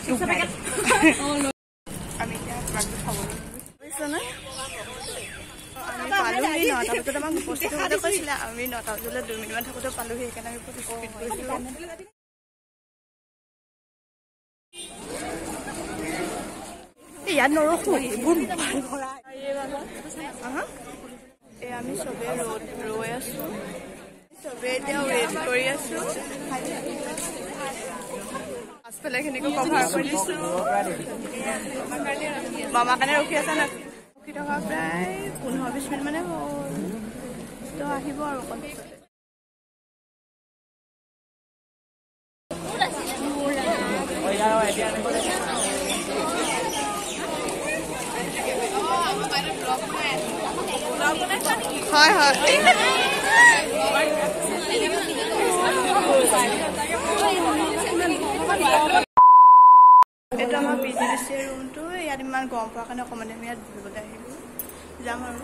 আমি এতিয়া তোমাকটো খাবলৈ বুজিছা নে আমি পালোহি 9টা বজাত আমাক উপস্থিত হ'বলৈ কৈছিলে আমি 9টা বজালৈ 2 মিনিটমান থাকোঁতে পালোহি সেইকাৰণে আমি বহুত স্পীড কৰিছিলোঁ ইয়াত নৰখো বহুত ভাল ভৰা এই আমি চবেই ৰৈ আছোঁ চবেই এতিয়া ৱেইট কৰি আছোঁ পাছফালেখিনিকো কভাৰ কৰি দিছোঁ মামাৰ কাৰণে ৰখি আছে না ৰখি থকা প্ৰায় 15-20 মিনিট মানে হ'ল তো আহিব আৰু অকণ হয় হয় এইটো আমাৰ PGDCA ৰুমটো ইয়াত ইমান গৰম পোৱাৰ কাৰণে অকণমান আমি ইয়াত বহিবলৈ আহিলোঁ যাম আৰু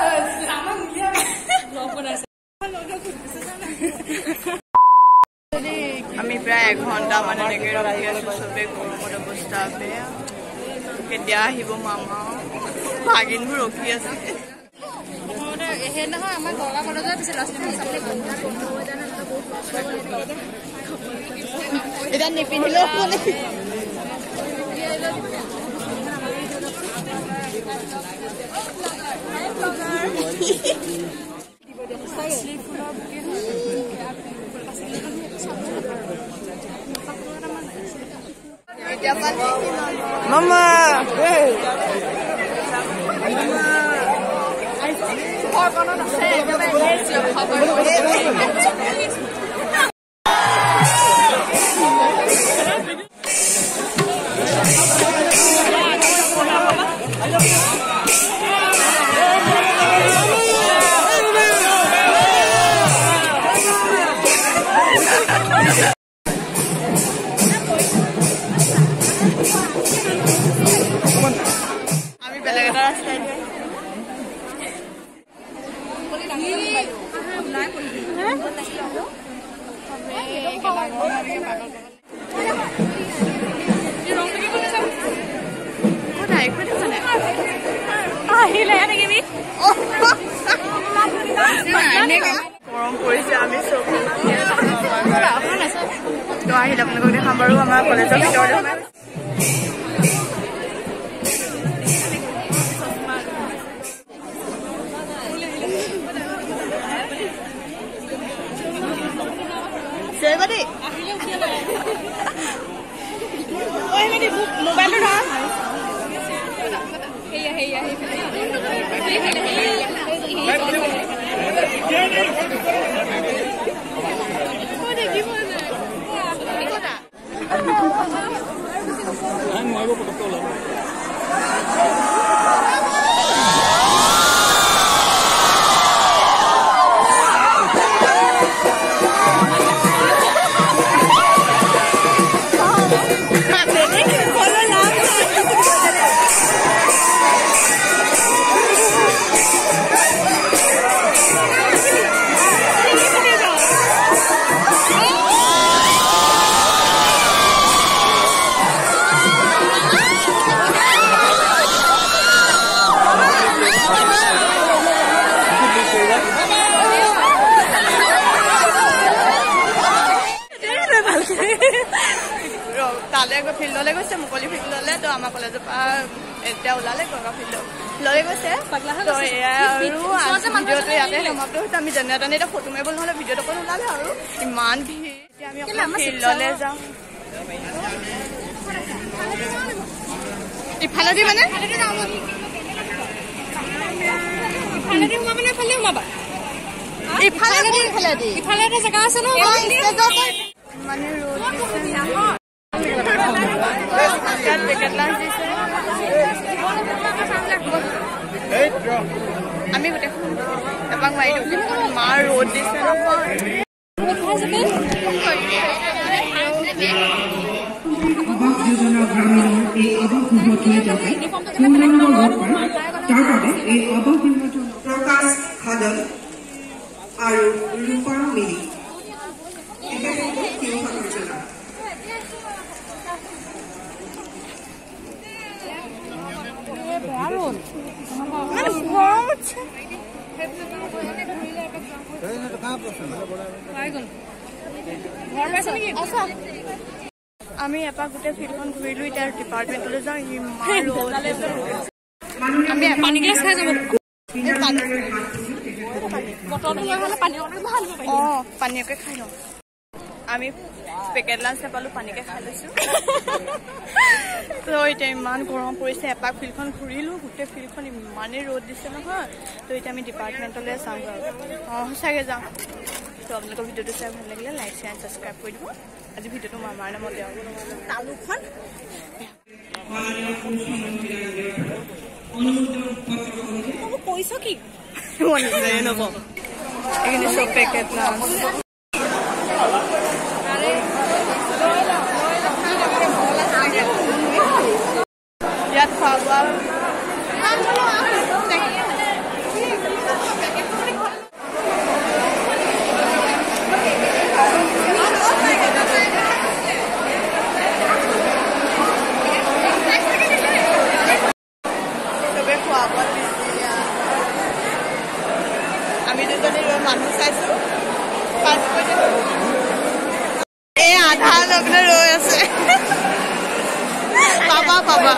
আমি প্ৰায় 1 ঘণ্টা মানে এনেকৈ ৰখি আছোঁ চবেই গৰমত অৱস্থা বেয়া কেতিয়া আহিব মামা ভাগিনবোৰ ৰখি আছে সেইদিনাখন আমাৰ গড়গাঁও কলেজত দিছিল এতিয়া নিপিন্ধিলেও Mama! Hey! গৰম পৰিছে আমি চব তো আহিলে আপোনালোকক দেখাম বাৰু আমাৰ কলেজৰ ভিতৰতে মোবাইলটো না তালে গৈ ফিল্ডলৈ গৈছে মুকলি ফিল্ডলৈ তো আমাৰ কলেজৰ পৰা এতিয়া ওলালে গৰগাঁও ফিল্ডলৈ গৈছে তো এয়া আৰু ভিডিঅ'টো ইয়াতে সমাপ্ত হৈছে আমি যেনে তেনে এতিয়া ফটো মাৰিব নহ'লে ভিডিঅ'টো অকণ ওলালে আৰু ইমান ভিৰ এতিয়া আমি অকণ ফিল্ডলৈ যাওঁ ইফালেদি মানে ইফালে জেগা আছে ন মানে ৰ'দ আমি গোটেইখন এপাক মাৰি দিওঁ মাৰ ৰ'দ দিছে প্ৰকাশ খাদন আৰু ৰূপা মিলি আমি এপাক গোটেই ফিল্ডখন ঘূৰিলো এতিয়া ডিপাৰ্টমেণ্টলৈ যাওঁ আমি পানীকে খাই যাব পানীকে খাই লওঁ আমি পেকেট লাঞ্চ নাপালো পানীকে খাই লৈছো তো এতিয়া ইমান গৰম পৰিছে এপাক ফিল্ডখন ঘূৰিলো গোটেই ফিল্ডখন ইমানেই ৰ'দ দিছে নহয় তো এতিয়া আমি ডিপাৰ্টমেণ্টলৈ চাওঁ সঁচাকৈ যাওঁ তো আপোনালোকৰ ভিডিঅ'টো চাই ভাল লাগিলে লাইক শ্বেয়াৰ ছাবস্ক্ৰাইব কৰি দিব আজি ভিডিঅ'টো মামাৰ নামতে আৰু তালুকখন পইচা কি নকওঁ এইখিনি চব পেকেট লাঞ্চ ইয়াত খোৱা বোৱা আমি দুজনী মানুহ চাইছো এই আধা লগ্ন ৰৈ আছে পাবা পাবা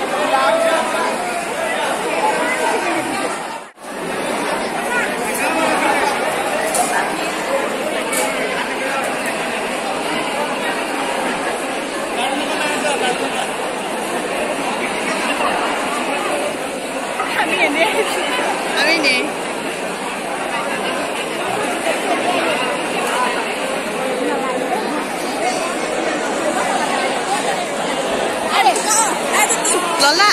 আমি নেই ললা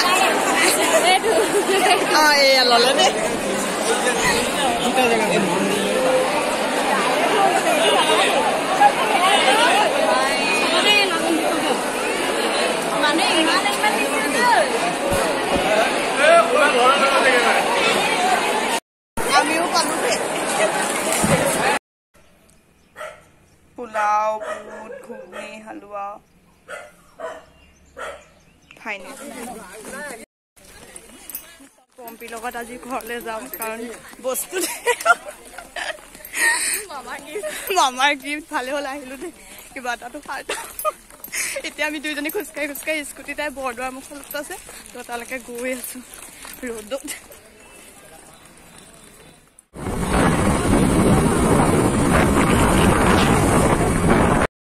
এয়া ললে দে আমিও পালো দে পোলাও বুট ঘুগনি হালুয়া পম্পীৰ লগত আজি ঘৰলৈ যাম কাৰণ বস্তু মামাৰ গিফ্ট ভালে হ'ল আহিলো দেই কিবা এটাতো ফাৰ্টা এতিয়া আমি দুইজনী খোজকাঢ়ি স্কুটি তাই বৰদোৱাৰ মুখত আছে তো তালৈকে গৈ আছো ৰ'দত